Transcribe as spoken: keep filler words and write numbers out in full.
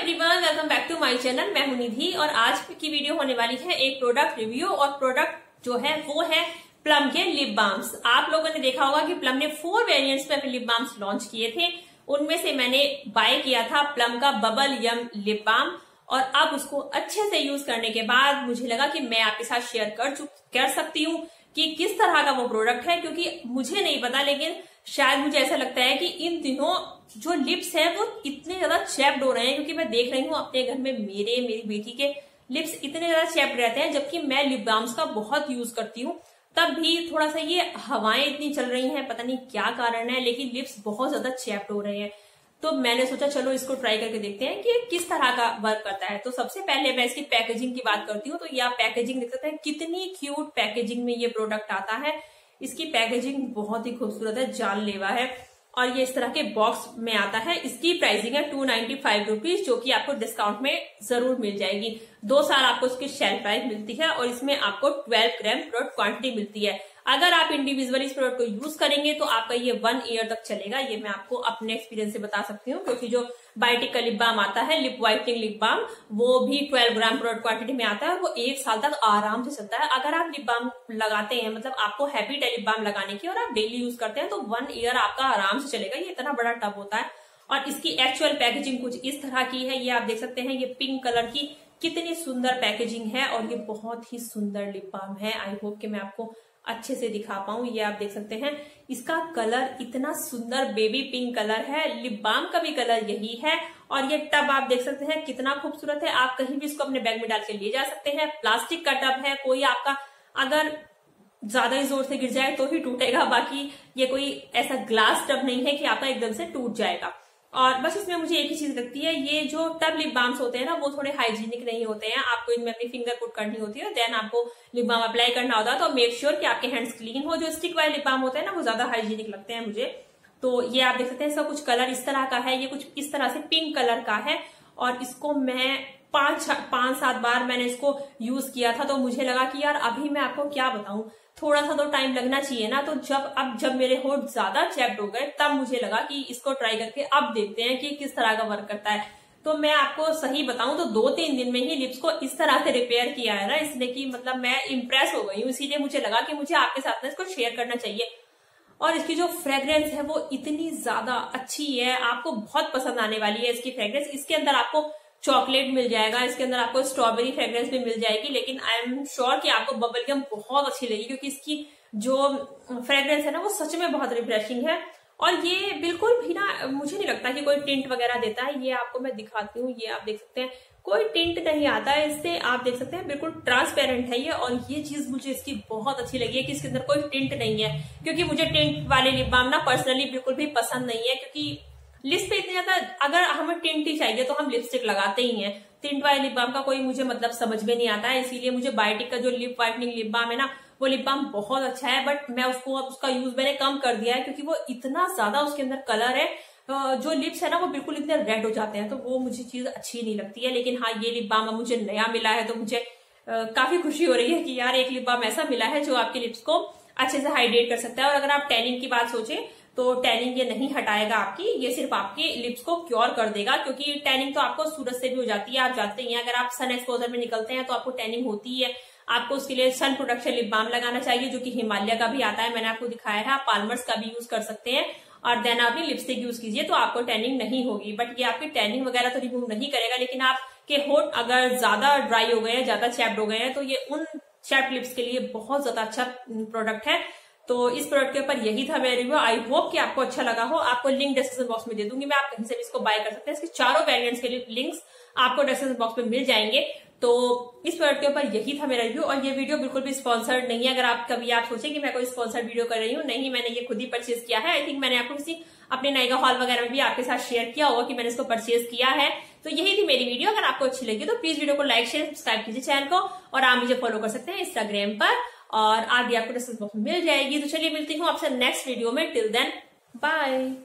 Everyone, welcome back to my channel. मैं हूं निधि और आज की वीडियो होने वाली है एक प्रोडक्ट रिव्यू और प्रोडक्ट जो है वो है प्लम के लिप बाम्स। आप लोगों ने देखा होगा कि प्लम ने फोर वेरिएंट्स में अपने लिप बाम्स लॉन्च किए थे। उनमें से मैंने बाय किया था प्लम का बबल यम लिप बाम और अब उसको अच्छे से यूज करने के बाद मुझे लगा कि मैं आपके साथ शेयर कर चुक कर सकती हूँ कि किस तरह का वो प्रोडक्ट है, क्योंकि मुझे नहीं पता लेकिन शायद मुझे ऐसा लगता है कि इन दिनों जो लिप्स हैं वो इतने ज्यादा चैप्ड हो रहे हैं, क्योंकि मैं देख रही हूँ अपने घर में मेरे मेरी बेटी के लिप्स इतने ज्यादा चैप्ड रहते हैं, जबकि मैं लिप बाम्स का बहुत यूज करती हूँ। तब भी थोड़ा सा ये हवाएं इतनी चल रही हैं, पता नहीं क्या कारण है, लेकिन लिप्स बहुत ज्यादा चैप्ड हो रहे हैं। तो मैंने सोचा चलो इसको ट्राई करके देखते हैं कि किस तरह का वर्क करता है। तो सबसे पहले मैं इसकी पैकेजिंग की बात करती हूँ। तो यह पैकेजिंग देख सकते हैं कितनी क्यूट पैकेजिंग में ये प्रोडक्ट आता है। इसकी पैकेजिंग बहुत ही खूबसूरत है, जानलेवा है और ये इस तरह के बॉक्स में आता है। इसकी प्राइसिंग है टू नाइन्टी फाइव रुपीज, जो कि आपको डिस्काउंट में जरूर मिल जाएगी। दो साल आपको इसकी शेल्फ प्राइस मिलती है और इसमें आपको ट्वेल्व ग्राम प्रोडक्ट क्वांटिटी मिलती है। अगर आप इंडिविजुअली इस प्रोडक्ट को यूज करेंगे तो आपका ये वन ईयर तक चलेगा। ये मैं आपको अपने एक्सपीरियंस से बता सकती हूँ, क्योंकि जो बायोटिक का लिप बाम आता है, लिप व्हाइटनिंग लिप बाम, वो भी ट्वेल्व ग्राम प्रोडक्ट क्वांटिटी में आता है। वो एक साल तक आराम से चलता है। अगर आप लिप बाम लगाते हैं, मतलब आपको हैबिट है लिप बाम लगाने की और आप डेली यूज करते हैं, तो वन ईयर आपका आराम से चलेगा। ये इतना बड़ा टब होता है और इसकी एक्चुअल पैकेजिंग कुछ इस तरह की है। ये आप देख सकते हैं, ये पिंक कलर की कितनी सुंदर पैकेजिंग है और ये बहुत ही सुंदर लिप बाम है। आई होप कि मैं आपको अच्छे से दिखा पाऊं। ये आप देख सकते हैं, इसका कलर इतना सुंदर बेबी पिंक कलर है। लिप बाम का भी कलर यही है और ये टब आप देख सकते हैं कितना खूबसूरत है। आप कहीं भी इसको अपने बैग में डाल के ले जा सकते हैं। प्लास्टिक का टब है, कोई आपका अगर ज्यादा ही जोर से गिर जाए तो ही टूटेगा, बाकी ये कोई ऐसा ग्लास टब नहीं है कि आपका एकदम से टूट जाएगा। और बस इसमें मुझे एक ही चीज लगती है, ये जो टब लिप बाम्स होते हैं ना, वो थोड़े हाइजीनिक नहीं होते हैं। आपको इनमें अपनी फिंगर पुट करनी होती है, देन आपको लिप बाम अप्लाई करना होता है। तो मेक श्योर कि आपके हैंड्स क्लीन हो। जो स्टिक वाले लिप बाम होते हैं ना, वो ज्यादा हाइजीनिक लगते हैं मुझे। तो ये आप देख सकते हैं, इसका कुछ कलर इस तरह का है। ये कुछ इस तरह से पिंक कलर का है और इसको मैं पांच पांच सात बार मैंने इसको यूज किया था। तो मुझे लगा कि यार अभी मैं आपको क्या बताऊं, थोड़ा सा तो टाइम लगना चाहिए ना। तो जब अब जब मेरे होठ ज्यादा चैप्ड हो गए, तब मुझे लगा कि इसको ट्राई करके अब देखते हैं कि किस तरह का वर्क करता है। तो मैं आपको सही बताऊं तो दो तीन दिन में ही लिप्स को इस तरह से रिपेयर किया है ना इसने, की मतलब मैं इम्प्रेस हो गई हूँ। इसीलिए मुझे लगा कि मुझे आपके साथ में इसको शेयर करना चाहिए। और इसकी जो फ्रेग्रेंस है वो इतनी ज्यादा अच्छी है, आपको बहुत पसंद आने वाली है इसकी फ्रेग्रेंस। इसके अंदर आपको चॉकलेट मिल जाएगा, इसके अंदर आपको स्ट्रॉबेरी फ्रेग्रेंस भी मिल जाएगी, लेकिन आई एम श्योर कि आपको बबल गम बहुत अच्छी लगेगी, क्योंकि इसकी जो फ्रेग्रेंस है ना वो सच में बहुत रिफ्रेशिंग है। और ये बिल्कुल भी ना, मुझे नहीं लगता कि कोई टिंट वगैरह देता है। ये आपको मैं दिखाती हूँ, ये आप देख सकते हैं कोई टिंट नहीं आता है इससे। आप देख सकते हैं बिल्कुल ट्रांसपेरेंट है ये। और ये चीज मुझे इसकी बहुत अच्छी लगी है कि इसके अंदर कोई टिंट नहीं है, क्योंकि मुझे टिंट वाले लिप बाम ना पर्सनली बिल्कुल भी पसंद नहीं है, क्योंकि लिप्स पे इतने ज्यादा अगर हमें टिंट ही चाहिए तो हम लिपस्टिक लगाते ही हैं। टिंट वाले लिप बाम का कोई मुझे मतलब समझ में नहीं आता है। इसीलिए मुझे बायोटिक का जो लिप व्हाइटनिंग लिप बाम है ना, वो लिप बाम बहुत अच्छा है, बट मैं उसको अब उसका यूज मैंने कम कर दिया है, क्योंकि वो इतना ज्यादा उसके अंदर कलर है, जो लिप्स है ना वो बिल्कुल इतने रेड हो जाते हैं। तो वो मुझे चीज अच्छी नहीं लगती है। लेकिन हाँ, ये लिप बाम मुझे नया मिला है तो मुझे आ, काफी खुशी हो रही है कि यार एक लिप बाम ऐसा मिला है जो आपके लिप्स को अच्छे से हाइड्रेट कर सकता है। और अगर आप टैनिंग की बात सोचें तो टैनिंग ये नहीं हटाएगा आपकी, ये सिर्फ आपके लिप्स को क्योर कर देगा, क्योंकि टैनिंग तो आपको सूरज से भी हो जाती है। आप जानते ही हैं, अगर आप सन एक्सपोजर में निकलते हैं तो आपको टैनिंग होती ही है। आपको उसके लिए सन प्रोटेक्शन लिप बाम लगाना चाहिए, जो कि हिमालय का भी आता है, मैंने आपको दिखाया है। आप पाल्मर्स का भी यूज कर सकते हैं और देन आप लिपस्टिक यूज कीजिए तो आपको टैनिंग नहीं होगी। बट ये आपकी टैनिंग वगैरह तो रिमूव नहीं करेगा, लेकिन आपके होठ अगर ज्यादा ड्राई हो गए हैं, ज्यादा चैप्ड हो गए हैं, तो ये उन चैप्ड लिप्स के लिए बहुत ज्यादा अच्छा प्रोडक्ट है। तो इस प्रोडक्ट के ऊपर यही था मेरा रिव्यू। आई होप कि आपको अच्छा लगा हो। आपको लिंक डिस्क्रिप्शन बॉक्स में दे दूंगी मैं, आप कहीं से भी इसको बाय कर सकते हैं। इसके चारों वेरिएंट्स के लिए लिंक्स आपको डिस्क्रिप्शन बॉक्स में मिल जाएंगे। तो इस प्रोडक्ट के ऊपर यही था मेरा रिव्यू। और ये वीडियो बिल्कुल भी स्पॉन्सर्ड नहीं है। अगर आप कभी आप सोचें कि मैं कोई स्पॉन्सर्ड वीडियो कर रही हूँ, नहीं, मैंने ये खुद ही परचेज किया है। आई थिंक मैंने आपको किसी अपने नायका हॉल वगैरह में भी आपके साथ शेयर किया होगा कि मैंने इसको परचेज किया है। तो यही थी मेरी वीडियो। अगर आपको अच्छी लगी तो प्लीज वीडियो को लाइक शेयर सब्सक्राइब कीजिए चैनल को, और आप मुझे फॉलो कर सकते हैं इंस्टाग्राम पर, और आगे आपको डिस्क्रिप्शन बॉक्स में मिल जाएगी। तो चलिए मिलती हूँ आपसे नेक्स्ट वीडियो में। Till then bye.